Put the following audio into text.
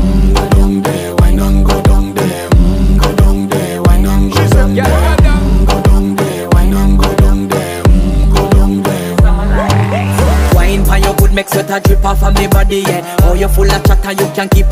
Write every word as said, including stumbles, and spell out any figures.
mm, go down there, wine and go down there, mm, go down there, wine and go down there, mm, go down there, wine and go down there, mm, go down there. Wine pan your good make sweat a drip off of me body, yeah. Oh, you full of chatter, you can't keep up.